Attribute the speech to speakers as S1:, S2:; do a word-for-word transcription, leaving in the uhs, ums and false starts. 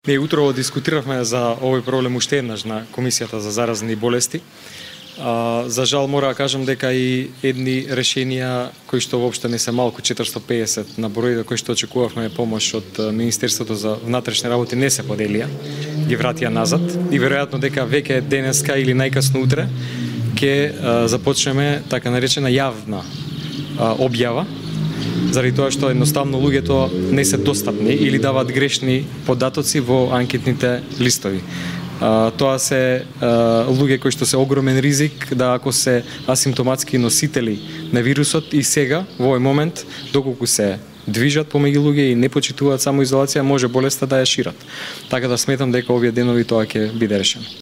S1: Ние утрово дискутиравме за овој проблем уште еднаш на Комисијата за заразни болести. А, за жал мора да кажам дека и едни решенија кои што воопшто не се малку, четиристотини и педесет на број кои што очекувавме помош од Министерството за внатрешни работи не се поделија, ги вратија назад и веројатно дека веќе денеска или најкасно утре ќе започнеме така наречена јавна а, објава, заради тоа што едноставно луѓето не се достапни или даваат грешни податоци во анкетните листови. А, тоа се а, луѓе кои што се огромен ризик да ако се асимптоматски носители на вирусот и сега во овој момент доколку се движат помеѓу луѓе и не почитуваат самоизолација, може болеста да ја шират. Така да сметам дека овие денови тоа ќе биде решено.